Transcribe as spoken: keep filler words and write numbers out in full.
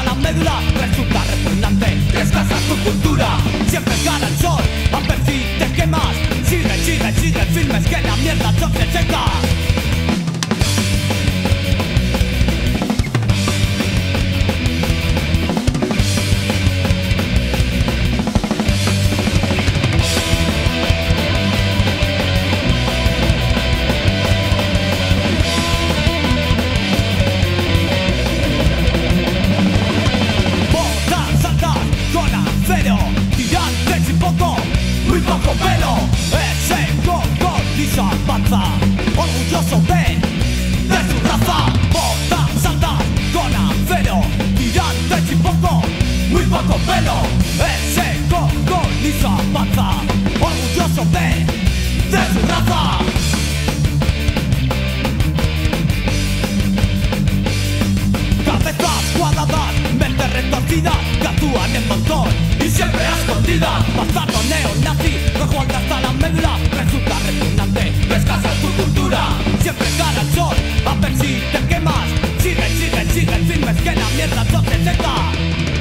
la médula, resulta repugnante. Desgastas tu cultura, siempre gana el sol. A ver si te quemas. Sigue, sigue, sigue firmes que la mierda no se seca. Tirantes y poco, muy poco pelo. Ese gordito avanza, orgulloso de, de su raza. Bota, salta, con acero. Tirantes y poco, muy poco pelo. Ese gordito avanza, orgulloso de, de su raza. Cabezas cuadradas, mentes retorcidas, que actúan en montón y siempre a escondidas. Bastardo neonazi, rejuega hasta la médula, resulta repugnante. Descansa tu cultura, siempre gana el sol. A ver si te quemas. Sigue, sigue, sigue firmes que la mierda no se seca.